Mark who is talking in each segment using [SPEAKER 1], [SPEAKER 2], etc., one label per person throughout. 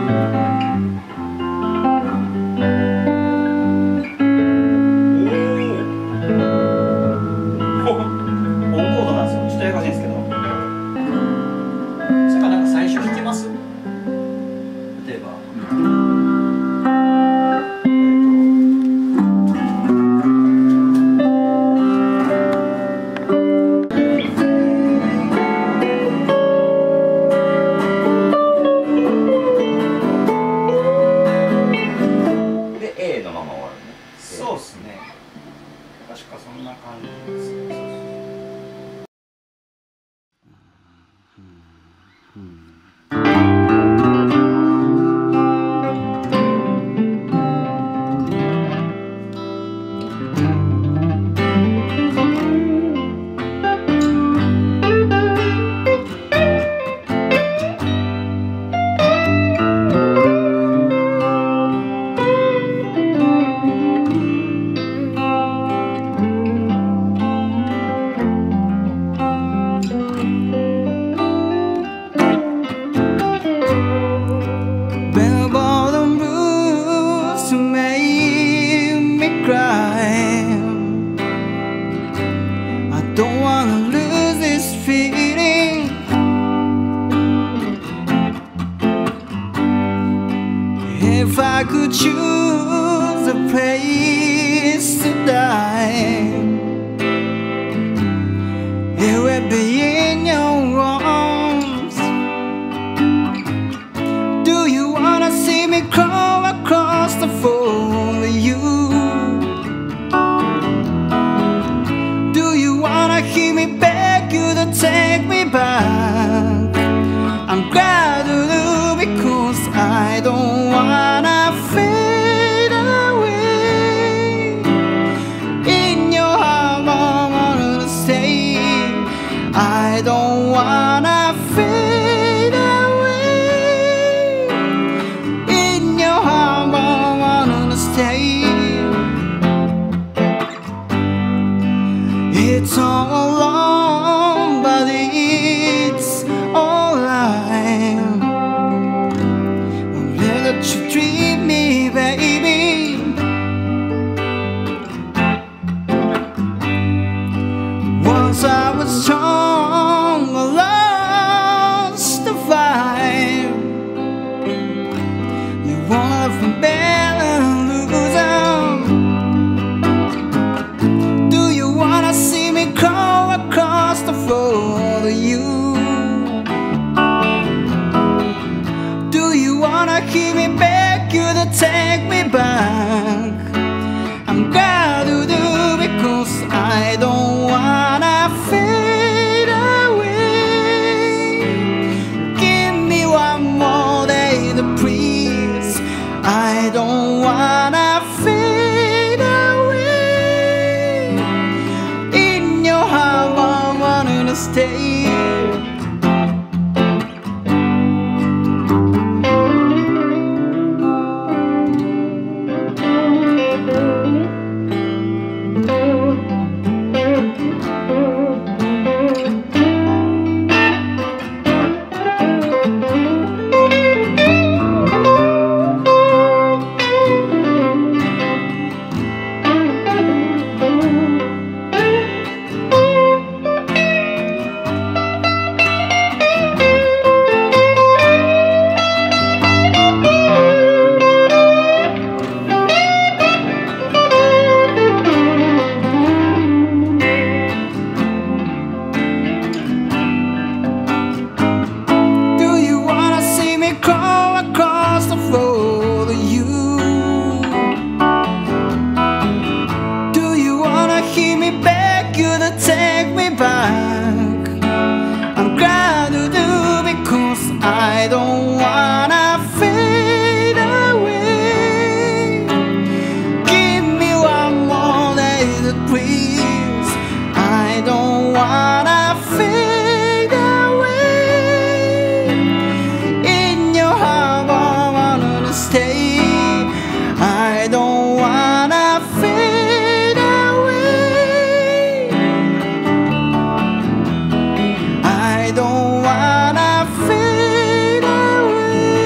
[SPEAKER 1] そうっすね。確かそんな感じです。
[SPEAKER 2] Don't wanna lose this feeling. If I could choose a place to die, it would be in your arms. Do you wanna see me crawl across the floor with you? Hear me beg you to take me back. I'm glad to do because I don't wanna fade away. In your heart I wanna stay. I don't wanna fade away. In your heart I wanna stay. It's all alone, but it's alright. I'll let you treat me, baby. Once I was strong, I lost the fight. You wanna from better and lose out. Do you wanna see me crawl across the floor to you? Do you wanna hear me beg you to take me back? I'm glad to do because I don't wanna fade away. Give me one more day to breathe. I don't wanna fade away. In your heart I wanna stay. Take me back. I'm glad to do because I don't wanna fade away. Give me one more day to breathe. I don't wanna fade away. In your heart I wanna stay. I don't wanna fade away. I don't wanna fade away.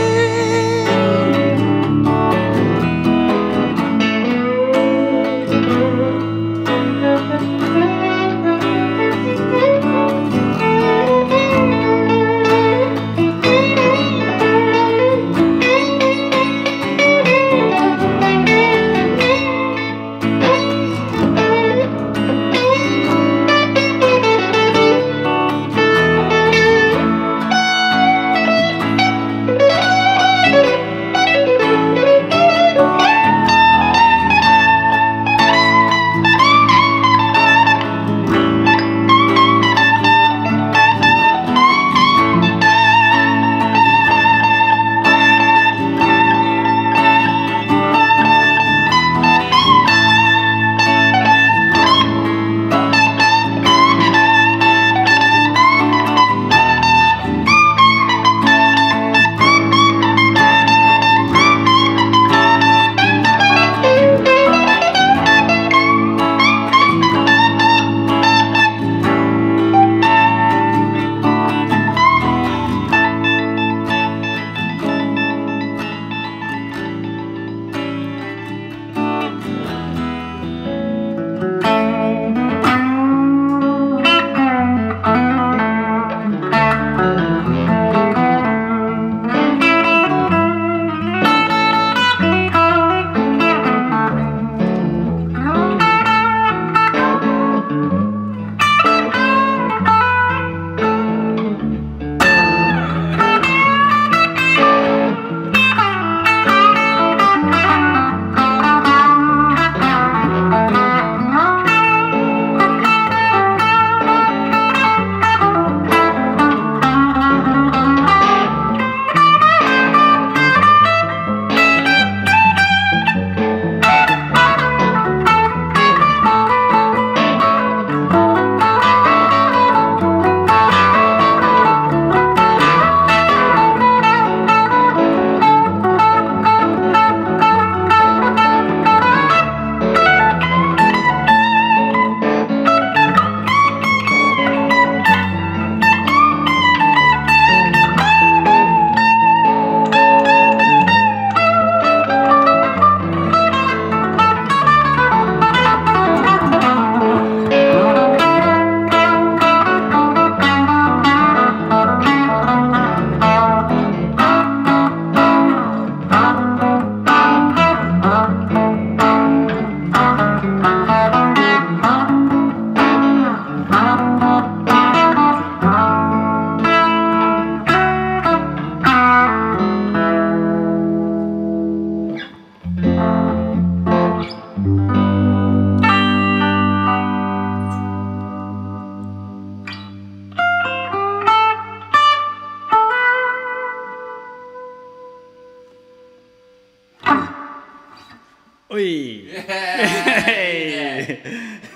[SPEAKER 3] おい。
[SPEAKER 4] イエーイ